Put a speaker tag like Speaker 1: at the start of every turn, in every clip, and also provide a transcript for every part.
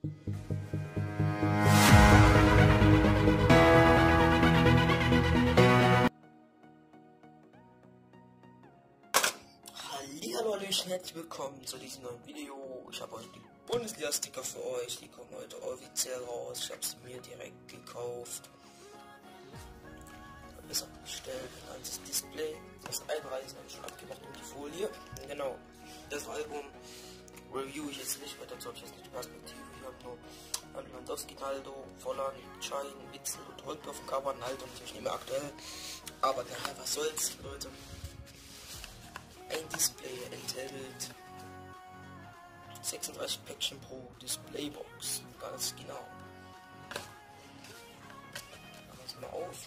Speaker 1: Hallihallo, herzlich willkommen zu diesem neuen Video. Ich habe euch die Bundesliga-Sticker für euch, die kommen heute offiziell raus. Ich habe sie mir direkt gekauft. Ist auch bestellt als Display. Das Einreißen habe ich schon abgemacht und die Folie. Genau, das Album review ich jetzt nicht, weil dazu habe ich jetzt nicht die Perspektive. Ich habe nur Lewandowski, Naldo, Volland, Schein, Witzel und Holtby auf dem Cover. Naldo natürlich nicht mehr aktuell. Aber naja, was soll's, Leute. Ein Display enthält 36 Päckchen pro Displaybox. Ganz genau. Machen wir es mal auf.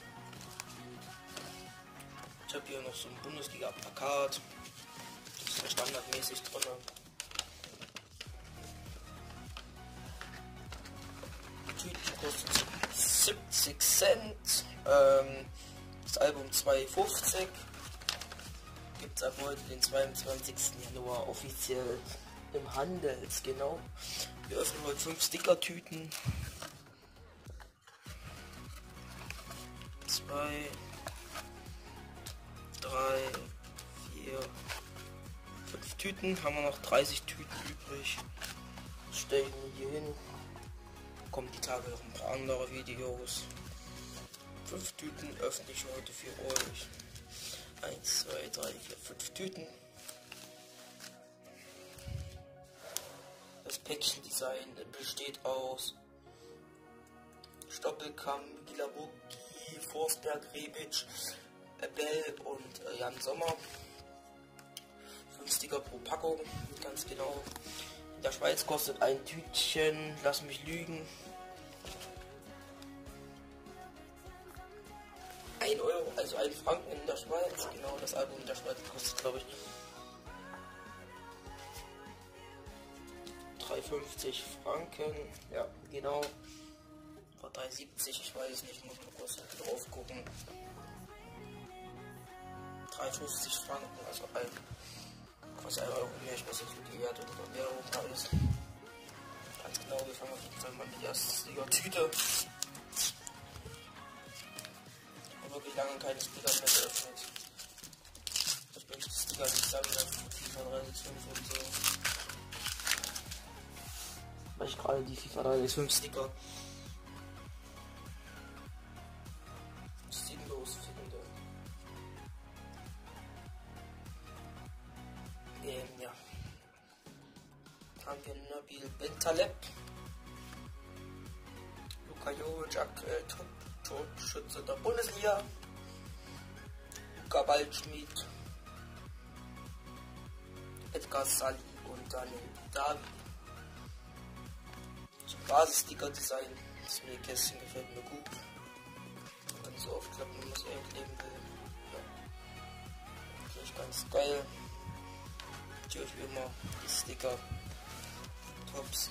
Speaker 1: Ich habe hier noch so ein Bundesliga-Plakat. Das ist ja standardmäßig drin. Die Tüte kostet 70 Cent. Das Album 2,50. Gibt es ab heute, den 22. Januar, offiziell im Handel. Genau. Wir öffnen heute 5 Stickertüten. 2, 3, 4, 5 Tüten. Haben wir noch 30 Tüten übrig. Stellen wir hier hin. Kommen die Tage noch ein paar andere Videos. 5 Tüten öffne ich heute für euch. 1, 2, 3, 4, 5 Tüten. Das Päckchendesign besteht aus Stoppelkamp, Gilabuki, Forsberg, Rebic, Bell und Jan Sommer. 5 Sticker pro Packung, ganz genau. In der Schweiz kostet ein Tütchen, lass mich lügen, 1 Euro, also 1 Franken in der Schweiz. Genau, das Album in der Schweiz kostet, glaube ich, 3,50 Franken. Ja, genau. Oder 3,70, ich weiß nicht, muss mal kurz drauf gucken. 3,50 Franken, also fast 1 Euro mehr. Ich weiß nicht, wie die Werte oder Währung da ist. Ganz genau, wir fangen auf jeden Fall mal mit der ersten Tüte. Wirklich lange keine Sticker mehr geöffnet. Ich möchte Sticker nicht sammeln, FIFA 365 und so. Weil ich gerade die FIFA 365 Sticker sinnlos finde. Ja. Haben wir Nabil Bentaleb, Luka Jovic, aktuell Top-Torschütze der Bundesliga, Luca Waldschmidt, Edgar Sali und Daniel Davi. So Basis-Sticker-Design, das Kästchen gefällt mir gut. Man kann so aufklappen, wenn man es einkleben will. Ja. Natürlich ganz geil. Natürlich wie immer die Sticker. Tops.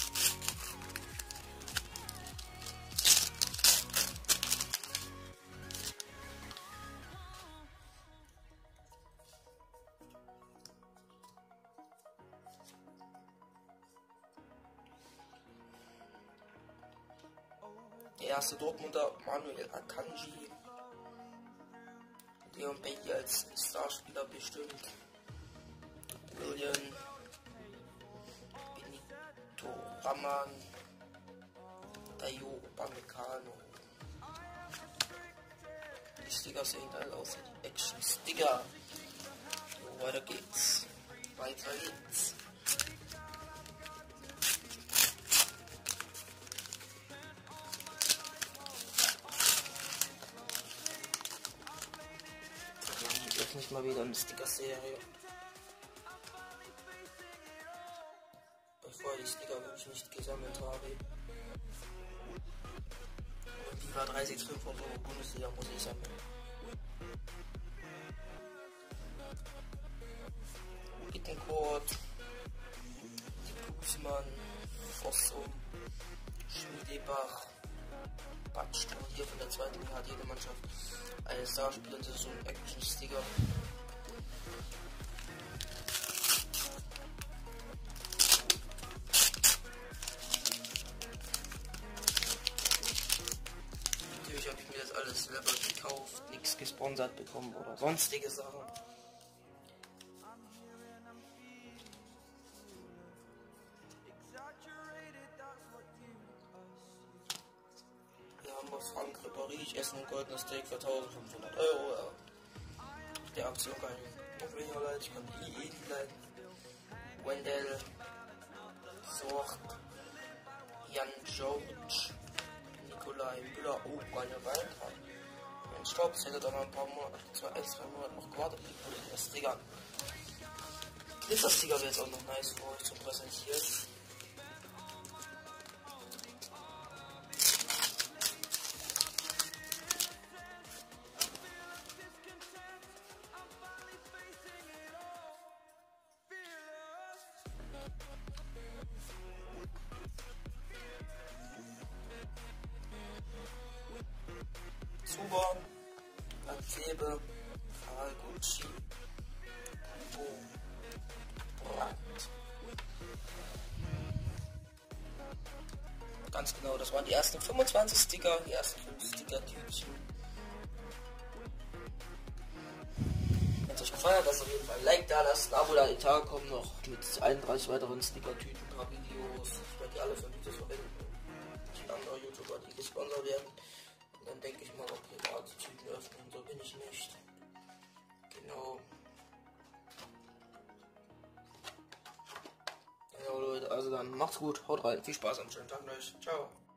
Speaker 1: Der erste Dortmunder Manuel Akanji, Leon Bailey als Starspieler bestimmt, William Benito Raman, Dayo Upamecano. Die Sticker sehen geil aus, die Action Sticker. So, weiter geht's. Nicht mal wieder eine Sticker-Serie. Bevor ich die Sticker wirklich nicht gesammelt habe. Und die war 365 und so Bundesliga muss ich sammeln. Bittencourt, Guzman, Fossum, Schmiedebach, Batsch, hier von der zweiten Liga hat jede Mannschaft eine Starspieler, so ein Action-Sticker. gesponsert bekommen oder sonstige Sachen. Hier haben wir Frank Ribéry, ich esse ein goldenes Steak für 1500 Euro. Der Aktion kann ich noch weniger leiden, ich kann die leiden. Wendell, Sort, Jan George, Nikolai Müller, oh, meine Weiter. Mein Stopp, ich hätte da noch ein paar Monate, 2 Monate noch gewartet, die das Trigger. Das Trigger wäre jetzt auch noch nice für euch zu präsentieren. Zuber, Akebe, Gucci, Brandt. Ganz genau, das waren die ersten 25 Sticker, die ersten 5 Sticker-Tütchen. Wenn es euch gefallen hat, lasst auf jeden Fall ein Like da lassen, ein Abo da, die Tage kommen noch mit 31 weiteren Sticker-Tüten, ein paar Videos. Ich werde die alle für Videos verwenden. Die andere YouTuber, die gesponsert werden. Und dann denke ich mal, okay, da die Tüten öffnen, so bin ich nicht. Genau. Genau Leute, also dann macht's gut, haut rein, viel Spaß am schönen Tag euch. Ciao.